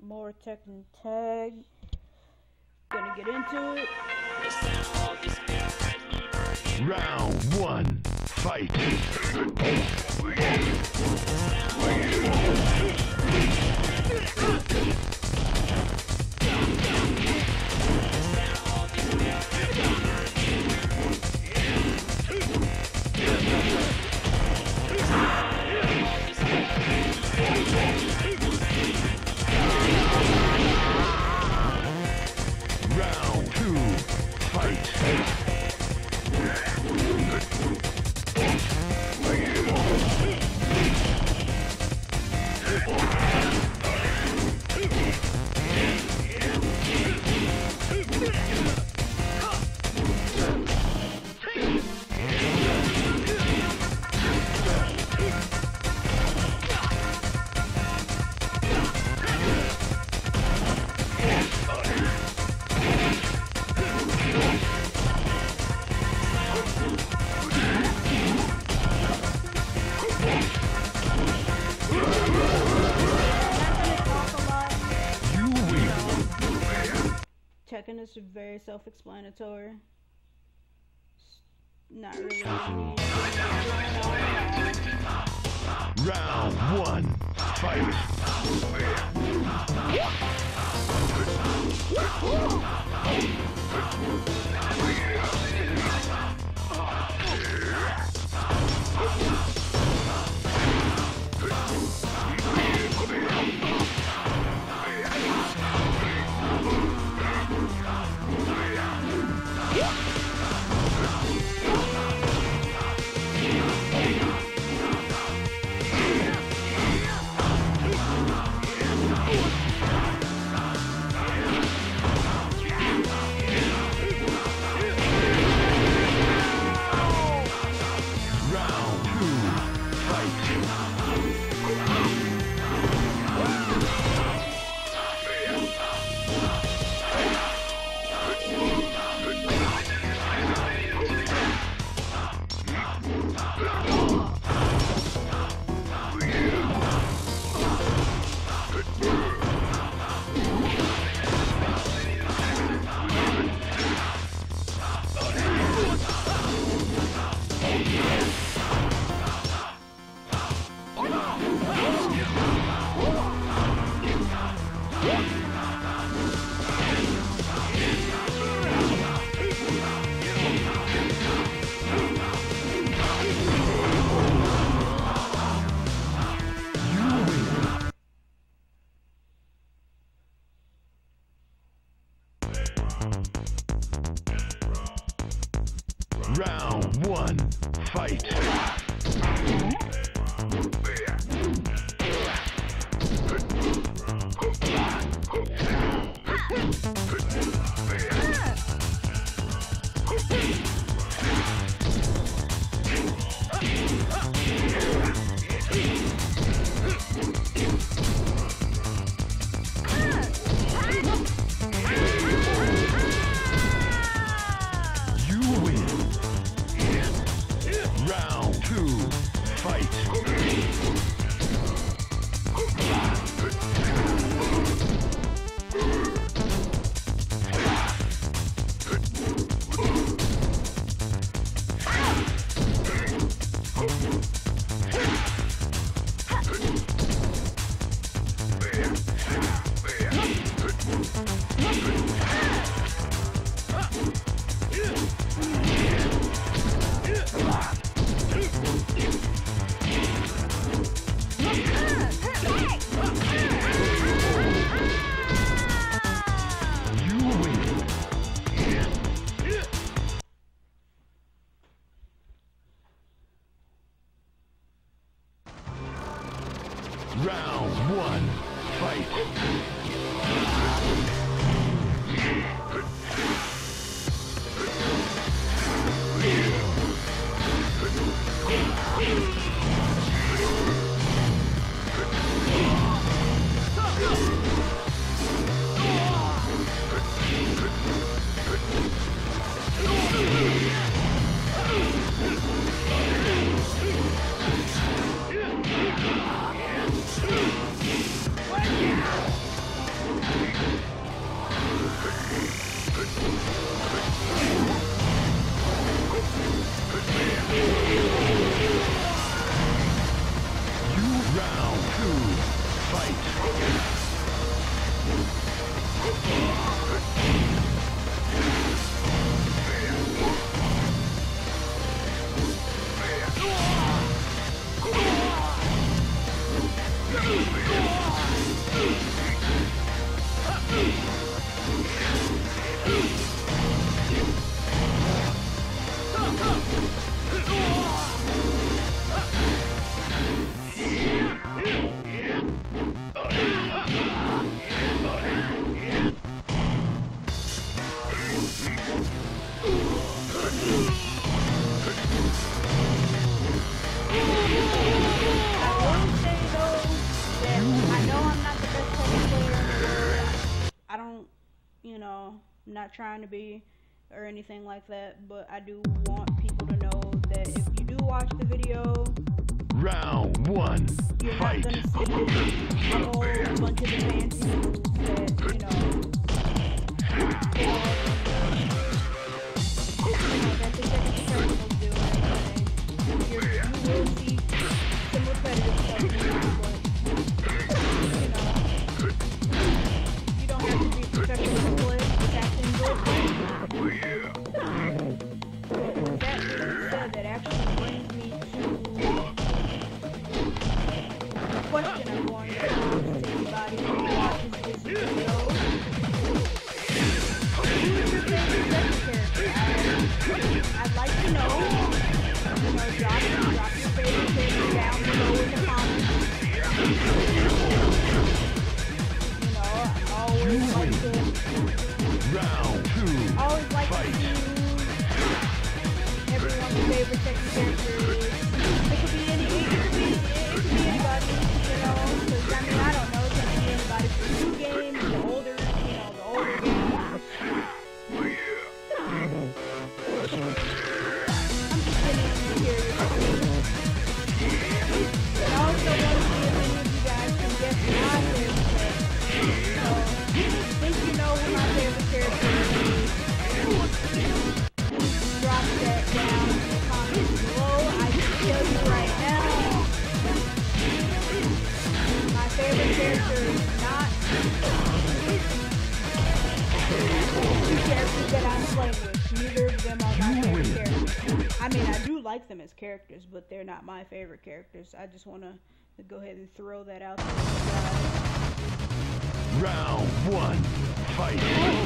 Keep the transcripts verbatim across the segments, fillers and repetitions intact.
more Tekken Tag. Gonna get into it. Round one, fight. Round two, fight. Tekken is very self-explanatory. Not really. Round one, fight. Round one, fight. Round one, fight. You know, I'm not trying to be or anything like that, but I do want people to know that if you do watch the video, round one, you're fight. not gonna see a whole bunch of the fancy moves that, you know, you know, that the Tekken Tag do and everything. You're, you will see some repetitive stuff, you know, but, you know, you don't have to be professional split, Captain Good. But that being said, that actually brings me to a question I'm going to pose to anybody who watches this video. Who's your favorite Tekken character? I, I'd like to know. You know, drop, drop your favorite character down below in the comments. You know, I always like to Round two, always like fight. to see everyone's favorite Tekken character is. It could be any, it could be, it could be anybody, you know, because I mean, I don't know, it could be anybody from the new games, the older, you know, the older games. I'm just genuinely curious. And I also want to see if any of you guys can guess my favorite character. So, think you know who my favorite character is, drop that down in the comments below. I can tell you right now, my favorite character is not the characters that I'm playing with. Neither of them are my favorite characters. I mean, I do like them as characters, but they're not my favorite characters. I just want to go ahead and throw that out there. Round one, fight.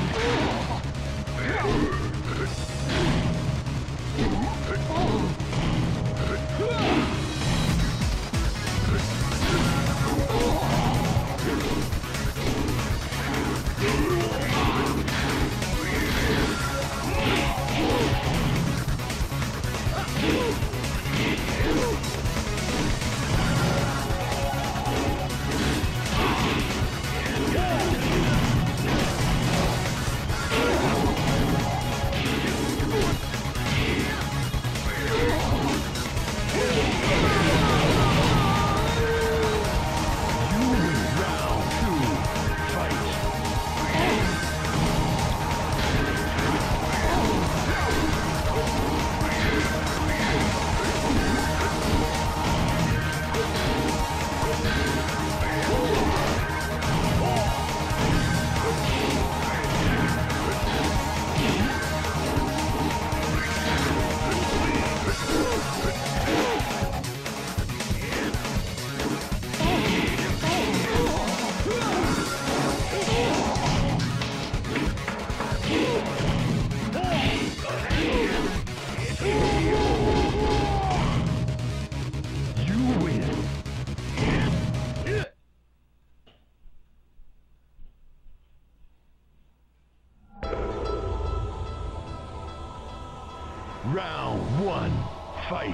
Round one, fight.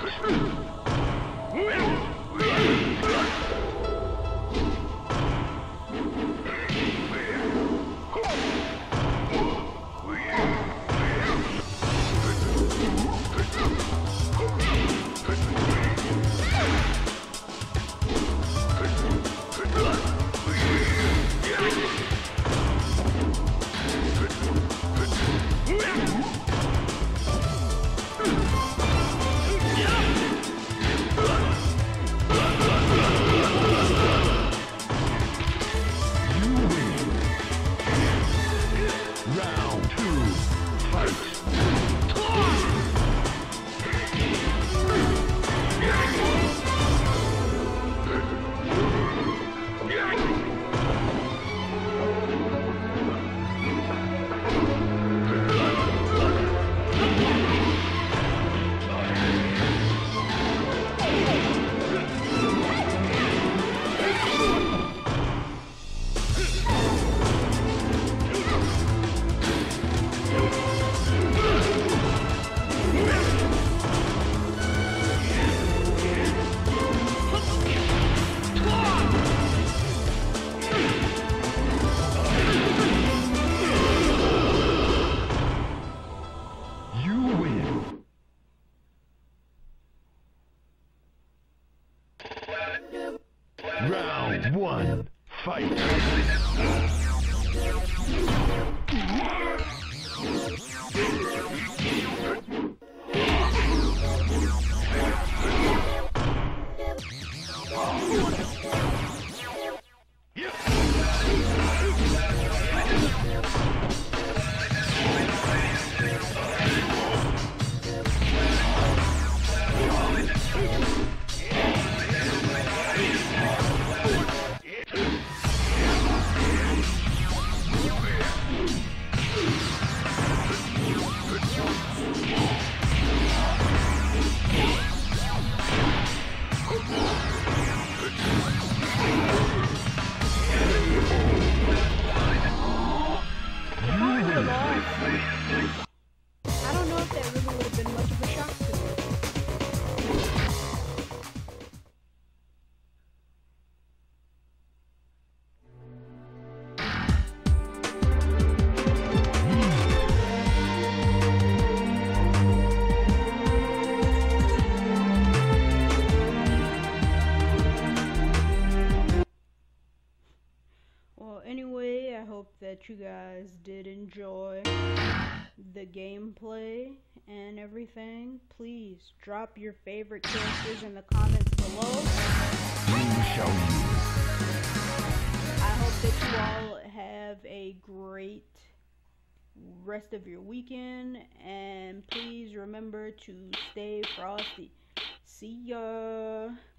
Round one, fight. I don't know if that really would have been much of a shock to me. Well, anyway, I hope that you guys did enjoy the gameplay and everything. Please drop your favorite characters in the comments below. You shall use. I hope that you all have a great rest of your weekend, and please remember to stay frosty. See ya.